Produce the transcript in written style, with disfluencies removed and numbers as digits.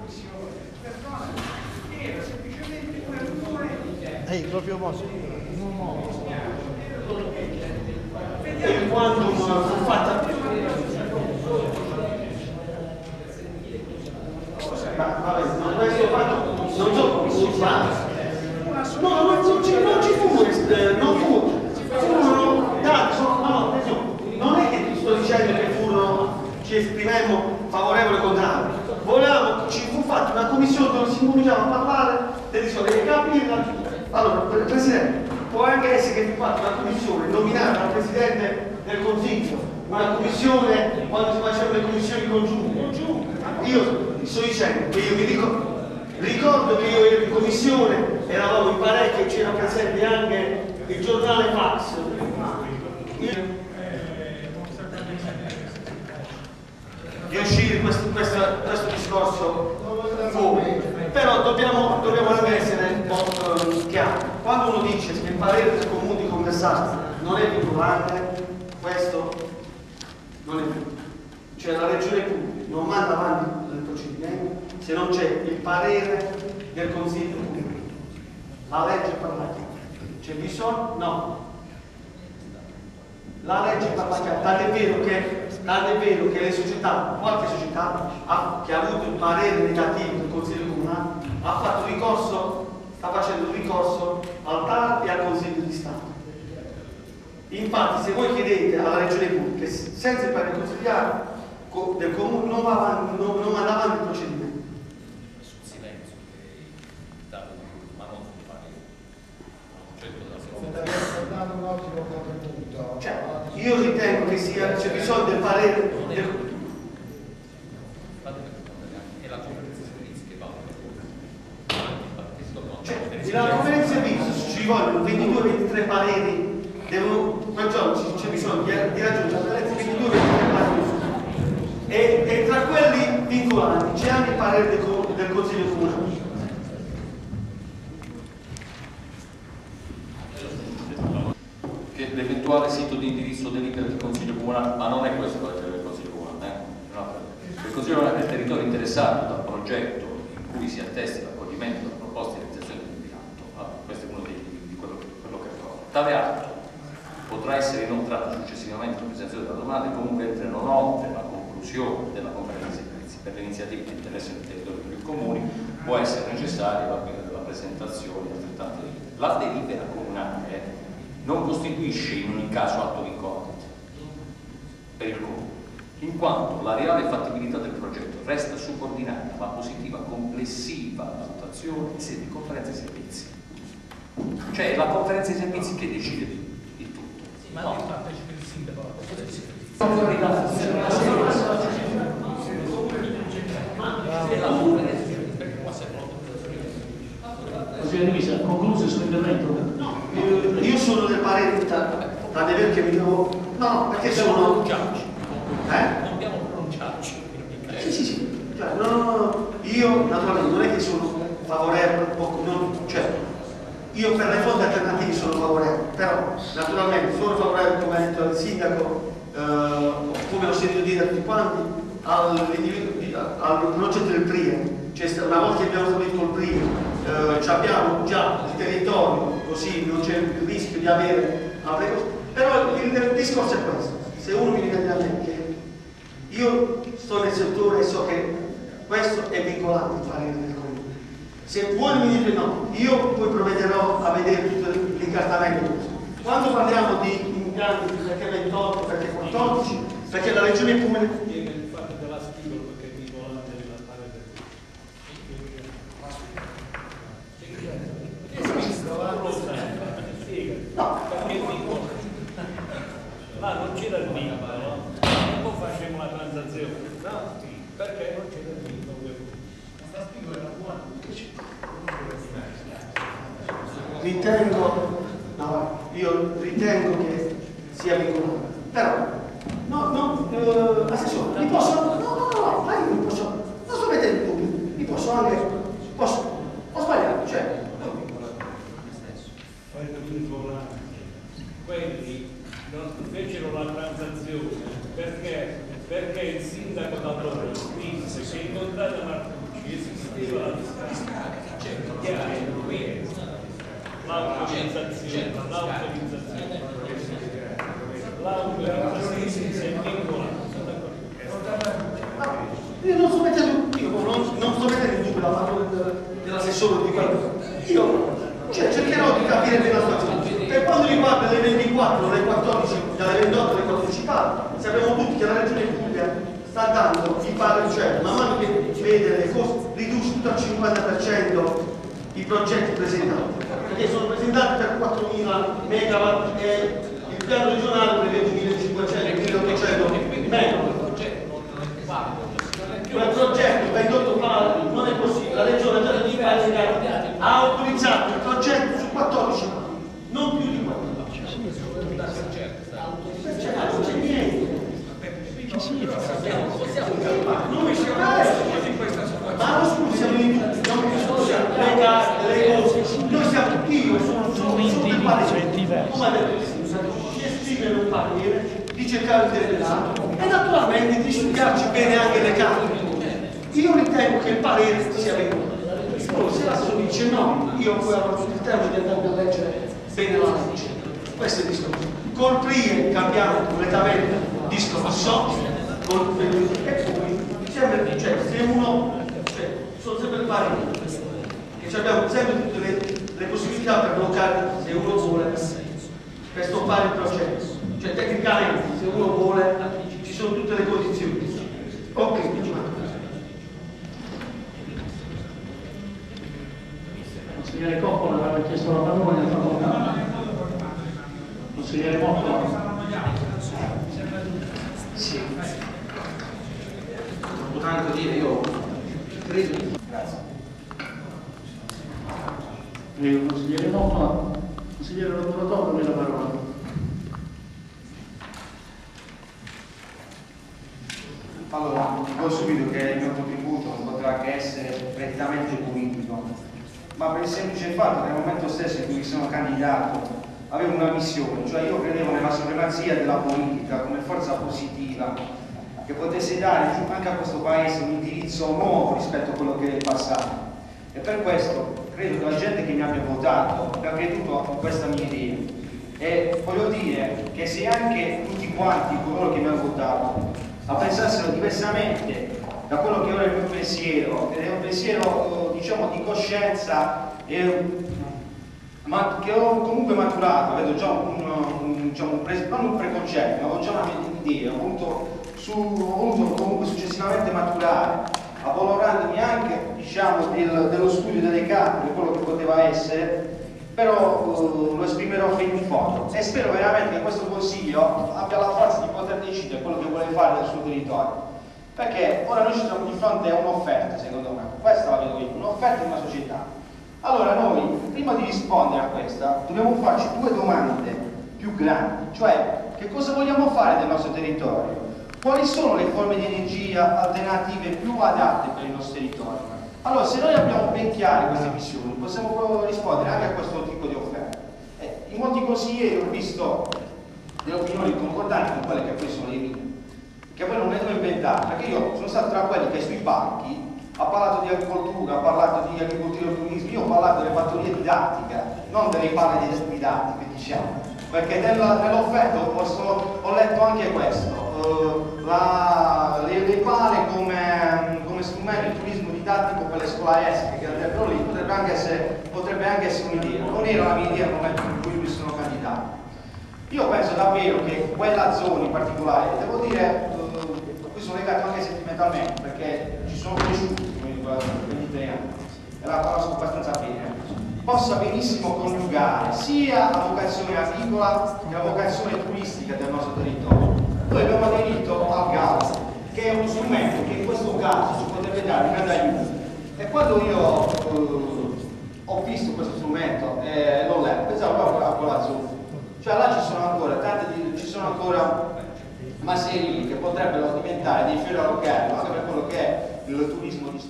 era semplicemente una riunione. Ehi, proprio mosso. E quando fu fatta ma questo fatto non so come si fa. No, non ci furono dati, no, attenzione, non è che ti sto dicendo che ci esprimemmo favorevole o contrario. Ci fu fatta una commissione dove si cominciava a parlare delle risorse capire. Allora, Presidente, può anche essere che fu fatta una commissione nominata dal Presidente del Consiglio, una commissione quando si facevano le commissioni congiunte. Io sto dicendo che io mi ricordo che io ero in commissione, eravamo in parecchio, c'era presente anche il giornale Fax. Di uscire questo discorso fuori, però dobbiamo anche essere chiari. Quando uno dice che il parere del comune di Conversano non è vincolante, questo non è vero. Cioè la Regione Puglia non manda avanti il procedimento se non c'è il parere del Consiglio Comunale. La legge parla chiaro. C'è bisogno? No. La legge parla chiaro. Tant'è vero che le società, qualche società che ha avuto il parere negativo del Consiglio Comunale ha fatto ricorso, sta facendo ricorso al TAR e al Consiglio di Stato. Infatti se voi chiedete alla Regione Puglia che senza il parere consigliare del Comune non manda avanti il procedimento. Sul silenzio che dato ma non sul parere. Un ottimo contributo. Cioè, io ritengo che c'è bisogno del parere del è la conferenza di servizi che va la conferenza di servizi ci vogliono 22-23 pareri, quel giorno c'è bisogno di raggiungere 22-23 pareri e tra quelli vincolanti c'è anche il parere del Consiglio Comunale. Che l'eventuale sito di indirizzo delibera del Consiglio Comunale, ma non è questo il Consiglio Comunale, no. Il Consiglio Comunale è il territorio interessato dal progetto in cui si attesti l'accoglimento della proposta di realizzazione dell'impianto. Allora, questo è uno di quello che ricordo. Tale atto potrà essere inoltrato successivamente alla presentazione della domanda e comunque entrano oltre la conclusione della conferenza di servizi per le iniziative di interesse del territorio per i comuni può essere necessaria la presentazione di altrettante delibere. La delibera comunale non costituisce in ogni caso atto vincolante per il comune, in quanto la reale fattibilità del progetto resta subordinata alla positiva complessiva valutazione in sede di conferenza di servizi. Cioè è la conferenza di servizi che decide di tutto. Sì, ma non partecipa il sindaco alla conferenza di servizi. Concluso il suo intervento? No, io sono del parere tant'è vero che mi devo. No, perché sono. Non dobbiamo pronunciarci. Sì. No. Io naturalmente non è che sono favorevole, cioè io per le fonti alternative sono favorevole, però naturalmente sono favorevole, come ha detto il sindaco, come ho sentito dire da tutti quanti, al progetto del PRIE. Cioè, una volta che abbiamo stabilito il PRIE, abbiamo già il territorio, così non c'è il rischio di avere altre cose. Però il discorso è questo. Se uno mi dice a me che io sto nel settore e so che questo è vincolante il parere del comune. Se voi mi dite no, io poi provvederò a vedere tutto l'incartamento. Quando parliamo di impianti perché 28, perché 14, perché la Regione Puglia. Ma non c'era il vincolo, no? E poi facciamo una transazione, no? Perché non c'era il vincolo? Io ritengo che sia vincolante, però assessore, mi posso, ma io mi posso, non sto mettendo dubbi, mi posso anche, ho sbagliato, cioè. Quelli non fecero la transazione perché il sindaco d'allora disse che in contrada Martucci esiste L'autorizzazione è vincolata. Io non sto mettendo in dubbio la parola dell'assessore di quello. Io cercherò di capire bene la situazione. Per quanto riguarda le 24, le 14, dalle 28 alle 14 sappiamo tutti che la Regione Puglia sta dando il palo, cioè man mano che vede le cose riduce tutto al 50% i progetti presentati, perché sono presentati per 4.000 megawatt e il piano regionale prevede 1.500, 1.800 meno. Quel progetto va indotto palo, non è possibile, la Regione ha autorizzato il progetto su 14 anni, non più di quello. Non c'è niente. Ma scusi, siamo in le carte, le cose, noi siamo, io sono del parere, come ha detto il sindaco, di esprimere un parere, di cercare di interpellare e naturalmente di studiarci bene anche le carte. Io ritengo che il parere sia venuto. Poi se l'asso dice no, io poi avrò tutto il tempo di andare a leggere bene la legge. Questo è il discorso. Col PRIE cambiamo completamente il discorso, e poi sempre, cioè, se uno, sono sempre il parere, che abbiamo sempre tutte le possibilità per bloccare se uno vuole, per stoppare il processo. Cioè tecnicamente, se uno vuole, ci sono tutte le condizioni. Ok, Consigliere Coppola aveva chiesto la parola nel facoltà. Consigliere Coppola. Sì. Non potrò anche dire, io credo. Grazie. Prego, consigliere Coppola. Consigliere Laboratorio, la parola. Allora, dico subito che il mio contributo non potrà che essere prettamente politico, ma per il semplice fatto che nel momento stesso in cui mi sono candidato avevo una missione, cioè io credevo nella supremazia della politica come forza positiva che potesse dare anche a questo paese un indirizzo nuovo rispetto a quello che è il passato. E per questo credo che la gente che mi abbia votato abbia creduto a questa mia idea. E voglio dire che se anche tutti quanti coloro che mi hanno votato la pensassero diversamente da quello che ora è il mio pensiero, ed è un pensiero diciamo di coscienza ma che ho comunque maturato, vedo già non un preconcetto, ma ho già una mia idea, ho voluto comunque successivamente maturare, avvalorandomi anche diciamo dello studio delle carte, di quello che poteva essere, però lo esprimerò fino in fondo e spero veramente che questo Consiglio abbia la forza di poter decidere quello che vuole fare del suo territorio, perché ora noi ci troviamo di fronte a un'offerta, secondo me, questa la vedo io, un'offerta di una società. Allora noi, prima di rispondere a questa, dobbiamo farci due domande più grandi, cioè che cosa vogliamo fare del nostro territorio? Quali sono le forme di energia alternative più adatte per il nostro territorio? Allora, se noi abbiamo ben chiare queste missioni, possiamo rispondere anche a questo tipo di offerte. In molti consiglieri ho visto delle opinioni concordanti con quelle che poi sono le mie, che poi non le ho inventate, perché io sono stato tra quelli che sui palchi ha parlato di agricoltura, ha parlato di agricoltura e turismo, io ho parlato delle fattorie didattiche, non delle palle didattiche, diciamo, perché nell'offerta ho letto anche questo, le pale come strumento di turismo didattico per le scolaresche, che andrebbero lì, potrebbe anche essere un'idea, non era la mia idea nel momento in cui mi sono candidato. Io penso davvero che quella zona in particolare, devo dire, qui sono legato anche sentimentalmente, perché ci sono cresciuto per gli italiani e la conosco abbastanza bene, possa benissimo coniugare sia la vocazione agricola che la vocazione turistica del nostro territorio. Noi abbiamo aderito al gas, che è uno strumento che in questo caso ci potrebbe dare un grande aiuto. E quando io ho visto questo strumento e l'ho letto, pensavo proprio a quella zona. Cioè là ci sono ancora masserie che potrebbero diventare dei fiori all'occhiello anche per quello che è il turismo di